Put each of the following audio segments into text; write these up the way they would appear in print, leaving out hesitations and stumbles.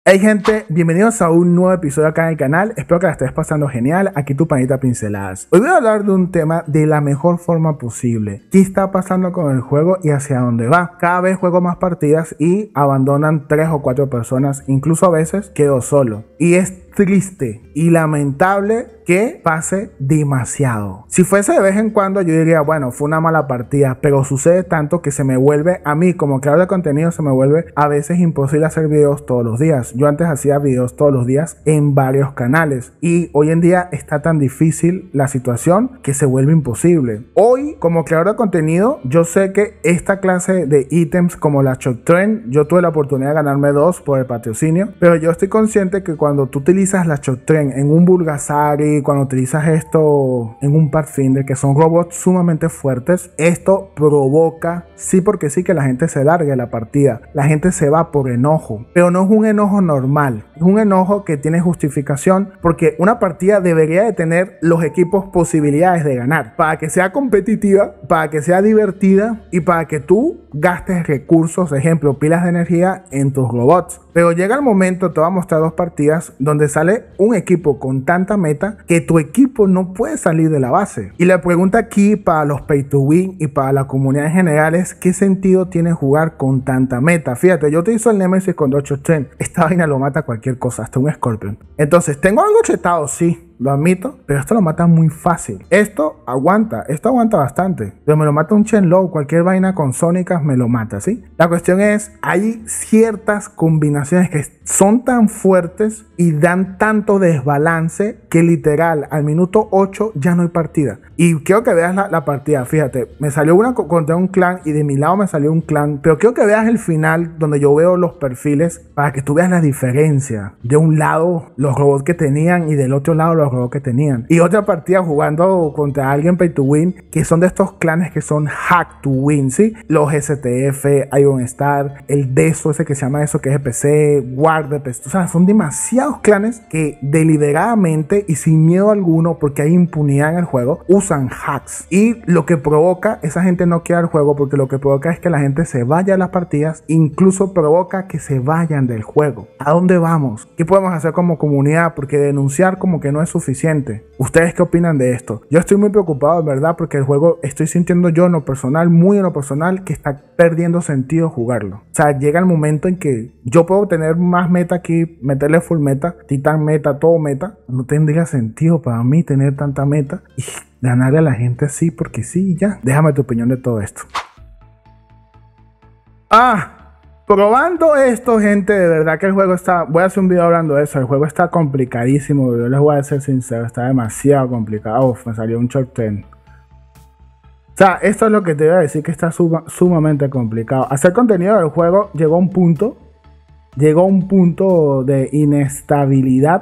Hey gente, bienvenidos a un nuevo episodio acá en el canal. Espero que la estés pasando genial. Aquí tu panita Pinceladas. Hoy voy a hablar de un tema de la mejor forma posible. ¿Qué está pasando con el juego y hacia dónde va? Cada vez juego más partidas y abandonan 3 o 4 personas. Incluso a veces quedo solo. Y es triste y lamentable que pase demasiado. Si fuese de vez en cuando yo diría, bueno, fue una mala partida, pero sucede tanto que se me vuelve, a mí como creador de contenido, se me vuelve a veces imposible hacer videos todos los días. Yo antes hacía videos todos los días en varios canales y hoy en día está tan difícil la situación que se vuelve imposible. Hoy, como creador de contenido, yo sé que esta clase de ítems como la Shock Trend, yo tuve la oportunidad de ganarme 2 por el patrocinio, pero yo estoy consciente que cuando tú utilizas la Shock Trend en un Bulgasari, cuando utilizas esto en un Pathfinder, que son robots sumamente fuertes, esto provoca, sí porque sí, que la gente se largue la partida. La gente se va por enojo, pero no es un enojo normal, es un enojo que tiene justificación, porque una partida debería de tener los equipos posibilidades de ganar, para que sea competitiva, para que sea divertida y para que tú gastes recursos, ejemplo, pilas de energía en tus robots. Pero llega el momento, te voy a mostrar 2 partidas donde sale un equipo con tanta meta que tu equipo no puede salir de la base. Y la pregunta aquí para los pay to win y para la comunidad en general es: ¿qué sentido tiene jugar con tanta meta? Fíjate, yo utilizo el Nemesis con 8 Trend. Esta vaina lo mata cualquier cosa, hasta un Scorpion. Entonces, tengo algo chetado, sí, lo admito, pero esto lo mata muy fácil. Esto aguanta bastante. Pero me lo mata un Shenlong, cualquier vaina con sónicas me lo mata, ¿sí? La cuestión es, hay ciertas combinaciones que son tan fuertes y dan tanto desbalance que literal al minuto 8 ya no hay partida. Y quiero que veas la partida, fíjate, me salió una contra un clan y de mi lado me salió un clan, pero quiero que veas el final donde yo veo los perfiles para que tú veas la diferencia. De un lado los robots que tenían y del otro lado los robots que tenían. Y otra partida jugando contra alguien pay to win, que son de estos clanes que son hack to win, ¿sí? Los STF, Iron Star, el Deso, ese que se llama eso, que es EPC, Guardepest. O sea, son demasiados clanes que deliberadamente y sin miedo alguno, porque hay impunidad en el juego, usan hacks. Y lo que provoca, esa gente no queda el juego, porque lo que provoca es que la gente se vaya a las partidas, incluso provoca que se vayan del juego. ¿A dónde vamos? ¿Qué podemos hacer como comunidad? Porque denunciar como que no es suficiente. ¿Ustedes qué opinan de esto? Yo estoy muy preocupado, en verdad, porque el juego, estoy sintiendo yo en lo personal, muy en lo personal, que está perdiendo sentido jugarlo. O sea, llega el momento en que yo puedo tener más meta aquí, meterle full meta, titan meta, todo meta. No tendría sentido para mí tener tanta meta y ganarle a la gente así porque sí, ya. Déjame tu opinión de todo esto. Probando esto, gente, de verdad que el juego está... Voy a hacer un video hablando de eso. El juego está complicadísimo. Yo les voy a ser sincero. Está demasiado complicado. Uf, me salió un short 10. O sea, esto es lo que te voy a decir, que está sumamente complicado. Hacer contenido del juego llegó a un punto. Llegó a un punto de inestabilidad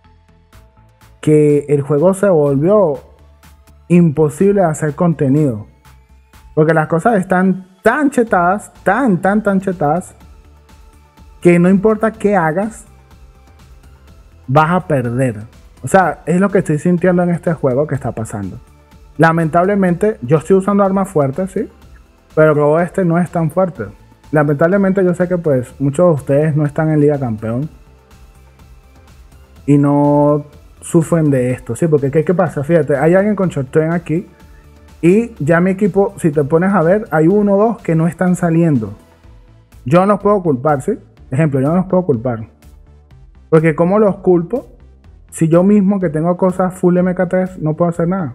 que el juego se volvió imposible de hacer contenido. Porque las cosas están tan chetadas, tan chetadas, que no importa qué hagas, vas a perder. O sea, es lo que estoy sintiendo en este juego que está pasando. Lamentablemente, yo estoy usando armas fuertes, sí, pero luego este no es tan fuerte. Lamentablemente yo sé que pues muchos de ustedes no están en Liga Campeón y no sufren de esto, sí, porque ¿qué pasa? Fíjate, hay alguien con short trend aquí. Y ya mi equipo, si te pones a ver, hay 1 o 2 que no están saliendo. Yo no los puedo culpar, ¿sí? Ejemplo, yo no los puedo culpar. Porque ¿cómo los culpo? Si yo mismo que tengo cosas full MK3 no puedo hacer nada.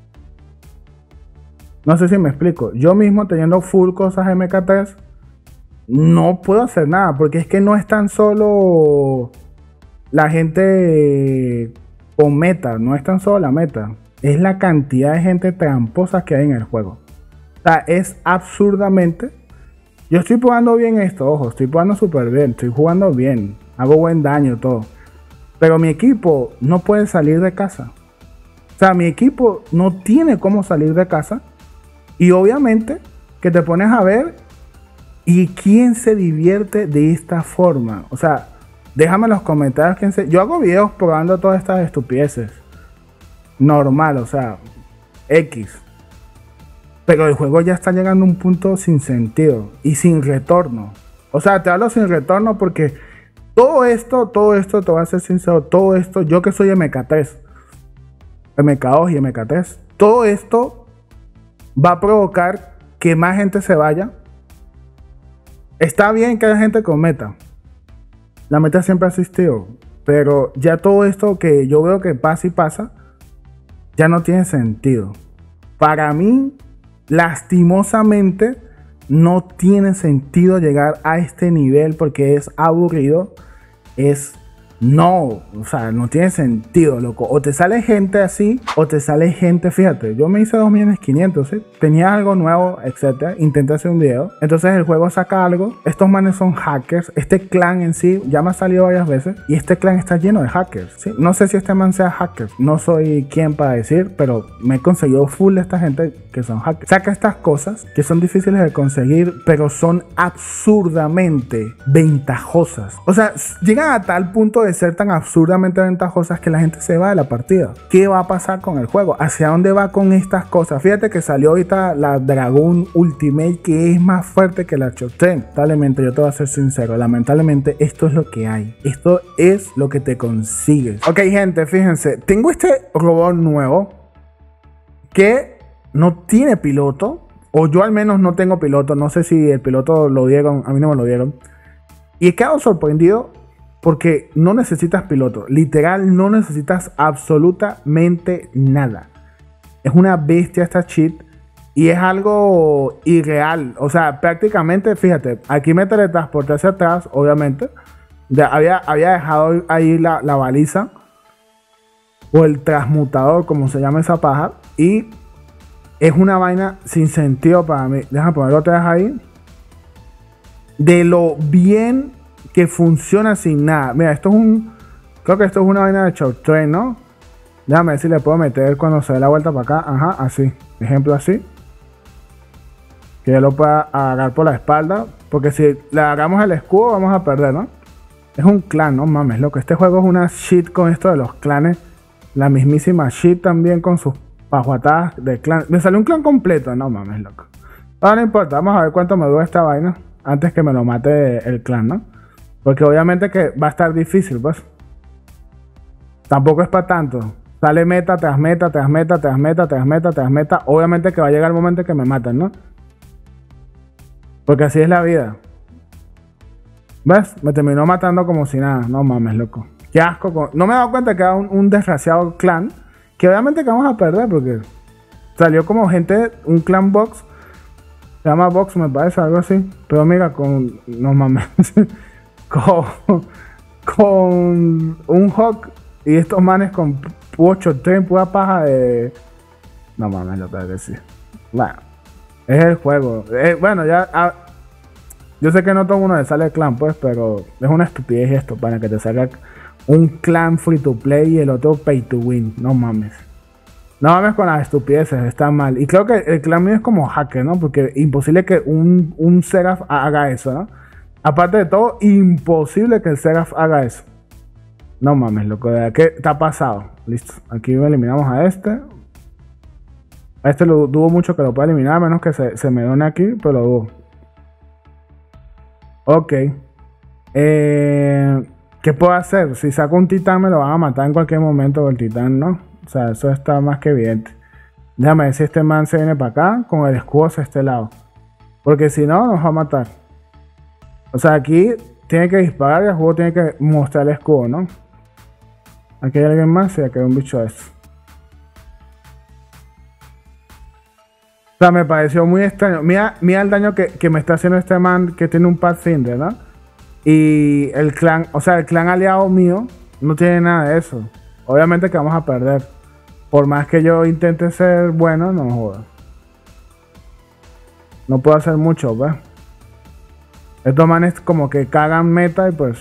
No sé si me explico. Yo mismo teniendo full cosas MK3 no puedo hacer nada. Porque es que no es tan solo la gente con meta. No es tan solo la meta. Es la cantidad de gente tramposa que hay en el juego. O sea, es absurdamente... Yo estoy jugando bien esto, ojo, estoy jugando súper bien, estoy jugando bien, hago buen daño, todo. Pero mi equipo no puede salir de casa. O sea, mi equipo no tiene cómo salir de casa. Y obviamente que te pones a ver, ¿y quién se divierte de esta forma? O sea, déjame en los comentarios quién se... Yo hago videos probando todas estas estupideces. Normal, o sea, X. Pero el juego ya está llegando a un punto sin sentido y sin retorno. O sea, te hablo sin retorno porque Todo esto, te voy a ser sincero, todo esto, yo que soy MK3, MK2 y MK3, todo esto va a provocar que más gente se vaya. Está bien que haya gente con meta. La meta siempre ha existido. Pero ya todo esto que yo veo que pasa y pasa, ya no tiene sentido. Para mí, lastimosamente, no tiene sentido llegar a este nivel porque es aburrido. No, o sea, no tiene sentido, loco. O te sale gente así, o te sale gente, fíjate, yo me hice 2.500.000, ¿sí? Tenía algo nuevo, etcétera. Intenté hacer un video. Entonces el juego saca algo. Estos manes son hackers. Este clan en sí ya me ha salido varias veces. Y este clan está lleno de hackers, ¿sí? No sé si este man sea hacker. No soy quien para decir, pero me he conseguido full de esta gente que son hackers. Saca estas cosas que son difíciles de conseguir, pero son absurdamente ventajosas. O sea, llegan a tal punto de ser tan absurdamente ventajosas que la gente se va de la partida. ¿Qué va a pasar con el juego? ¿Hacia dónde va con estas cosas? Fíjate que salió ahorita la Dragon Ultimate, que es más fuerte que la Shoten. Lamentablemente, yo te voy a ser sincero, lamentablemente esto es lo que hay. Esto es lo que te consigues. Ok, gente, fíjense, tengo este robot nuevo que no tiene piloto, o yo al menos no tengo piloto. No sé si el piloto lo dieron, a mí no me lo dieron. Y he quedado sorprendido porque no necesitas piloto. Literal, no necesitas absolutamente nada. Es una bestia esta cheat. Y es algo irreal. O sea, prácticamente, fíjate, aquí me teletransporté hacia atrás, obviamente. Ya había dejado ahí la baliza. O el transmutador, como se llama esa paja. Y es una vaina sin sentido para mí. Déjame ponerlo otra vez ahí. De lo bien que funciona sin nada. Mira, esto es creo que esto es una vaina de Short Train, ¿no? Déjame ver si le puedo meter cuando se dé la vuelta para acá. Ajá, así. Ejemplo así. Que ya lo pueda agarrar por la espalda. Porque si le agarramos el escudo vamos a perder, ¿no? Es un clan, no mames, loco. Este juego es una shit con esto de los clanes. La mismísima shit también con sus pajuatadas de clan. Me salió un clan completo, no mames, loco. Ahora no importa, vamos a ver cuánto me dura esta vaina antes que me lo mate el clan, ¿no? Porque obviamente que va a estar difícil, pues. Tampoco es para tanto. Sale meta tras meta, tras meta, tras meta, tras meta, tras meta. Obviamente que va a llegar el momento que me maten, ¿no? Porque así es la vida. ¿Ves? Me terminó matando como si nada. No mames, loco. Qué asco. No me he dado cuenta que era un desgraciado clan. Que obviamente que vamos a perder porque salió como gente, un clan box. Se llama box, me parece, algo así. Pero mira, no mames. con un Hawk y estos manes con 8 tren, pura paja de... No mames, lo tengo que decir. Bueno, es el juego. Bueno, ya... yo sé que no todo uno le sale el clan, pues, pero es una estupidez esto para que te salga un clan free to play y el otro pay to win. No mames. No mames con las estupideces, está mal. Y creo que el clan mío es como hacker, ¿no? Porque imposible que un Seraph haga eso, ¿no? Aparte de todo, imposible que el Seraph haga eso. No mames, loco. ¿Qué te ha pasado? Listo. Aquí eliminamos a este. A este lo dudo mucho que lo pueda eliminar, a menos que se me done aquí, pero lo dudo. Ok. ¿Qué puedo hacer? Si saco un titán me lo van a matar en cualquier momento el titán, ¿no? O sea, eso está más que evidente. Déjame ver si este man se viene para acá con el escudo hacia este lado. Porque si no, nos va a matar. O sea, aquí tiene que disparar y el juego tiene que mostrar el escudo, ¿no? Aquí hay alguien más y aquí hay un bicho de eso. O sea, me pareció muy extraño. Mira el daño que me está haciendo este man que tiene un Pathfinder, ¿no? Y el clan, o sea, el clan aliado mío no tiene nada de eso. Obviamente que vamos a perder. Por más que yo intente ser bueno, no joda. No puedo hacer mucho, ¿ves? Estos manes como que cagan meta y pues...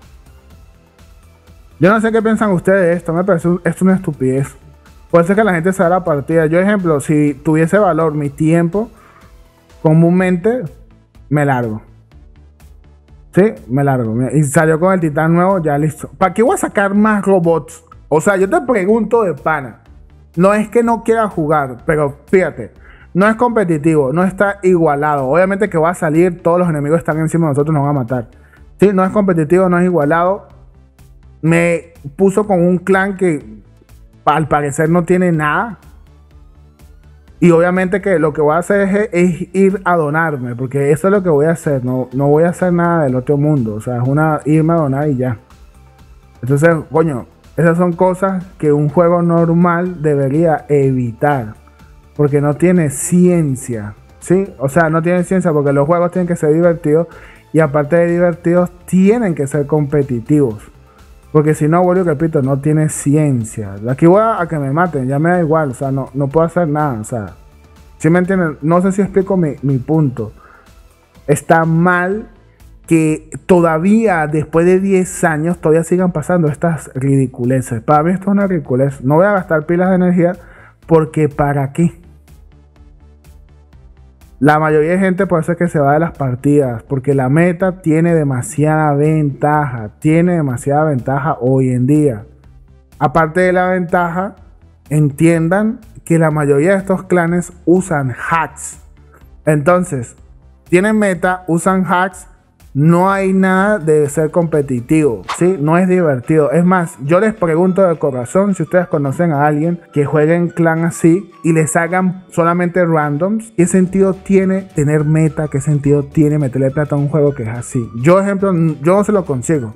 Yo no sé qué piensan ustedes de esto. Me parece es una estupidez. Puede ser que la gente se haga la partida. Yo, ejemplo, si tuviese valor mi tiempo, comúnmente me largo. Sí, me largo. Y salió con el titán nuevo, ya listo. ¿Para qué voy a sacar más robots? O sea, yo te pregunto de pana. No es que no quiera jugar, pero fíjate, no es competitivo, no está igualado. Obviamente que va a salir, todos los enemigos están encima de nosotros, nos van a matar. Sí, no es competitivo, no es igualado. Me puso con un clan que al parecer no tiene nada. Y obviamente que lo que voy a hacer es ir a donarme, porque eso es lo que voy a hacer. No voy a hacer nada del otro mundo. O sea, es irme a donar y ya. Entonces, coño, esas son cosas que un juego normal debería evitar. Porque no tiene ciencia. ¿Sí? O sea, no tiene ciencia porque los juegos tienen que ser divertidos. Y aparte de divertidos, tienen que ser competitivos. Porque si no, vuelvo y repito, no tiene ciencia. Aquí voy a que me maten, ya me da igual. O sea, no puedo hacer nada. O sea, ¿sí me entienden? No sé si explico mi punto. Está mal que todavía, después de 10 años, todavía sigan pasando estas ridiculeces. Para mí esto es una ridiculez. No voy a gastar pilas de energía porque ¿para qué? La mayoría de gente por eso es que se va de las partidas, porque la meta tiene demasiada ventaja, hoy en día. Aparte de la ventaja, entiendan que la mayoría de estos clanes usan hacks. Entonces, tienen meta, usan hacks, no hay nada de ser competitivo, ¿sí? No es divertido. Es más, yo les pregunto de corazón si ustedes conocen a alguien que juegue en clan así y les hagan solamente randoms. ¿Qué sentido tiene tener meta? ¿Qué sentido tiene meterle plata a un juego que es así? Yo no se lo consigo.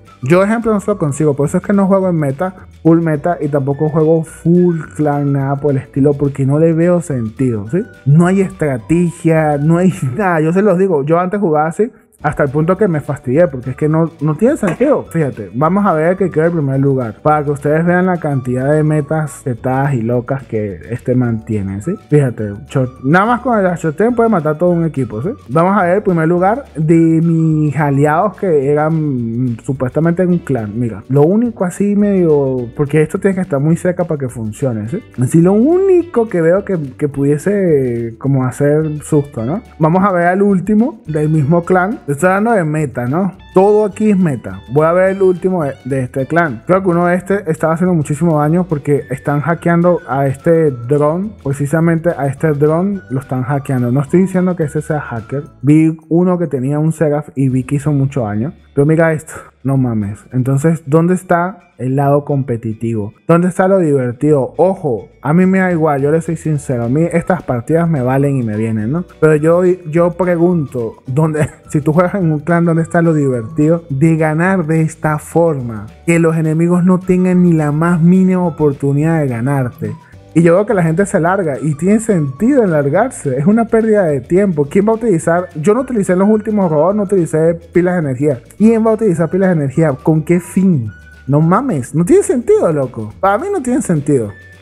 Por eso es que no juego en meta, full meta, y tampoco juego full clan, nada por el estilo, porque no le veo sentido, ¿sí? No hay estrategia, no hay nada. Yo se los digo, yo antes jugaba así, hasta el punto que me fastidié, porque es que no tiene sentido. Fíjate, vamos a ver que queda el primer lugar, para que ustedes vean la cantidad de metas setadas y locas que mantiene, ¿sí? Fíjate, nada más con el shotgun puede matar todo un equipo, ¿sí? Vamos a ver el primer lugar de mis aliados que eran supuestamente en un clan. Mira, lo único así medio, porque esto tiene que estar muy cerca para que funcione, ¿sí? Así lo único que veo que pudiese como hacer susto, ¿no? Vamos a ver al último del mismo clan. Estoy hablando de meta, ¿no? Todo aquí es meta. Voy a ver el último de este clan. Creo que uno de estaba haciendo muchísimo daño porque están hackeando a este dron. Precisamente a este dron lo están hackeando. No estoy diciendo que ese sea hacker. Vi uno que tenía un Seraph y vi que hizo mucho daño. Pero mira esto. No mames. Entonces, ¿dónde está el lado competitivo? ¿Dónde está lo divertido? Ojo, a mí me da igual, yo les soy sincero. A mí estas partidas me valen y me vienen, ¿no? Pero yo pregunto, si tú juegas en un clan, ¿dónde está lo divertido de ganar de esta forma? Que los enemigos no tengan ni la más mínima oportunidad de ganarte. Y yo veo que la gente se larga y tiene sentido en largarse. Es una pérdida de tiempo. ¿Quién va a utilizar? Yo no utilicé en los últimos robots, no utilicé pilas de energía. ¿Quién va a utilizar pilas de energía? ¿Con qué fin? No mames, no tiene sentido, loco. Para mí no tiene sentido.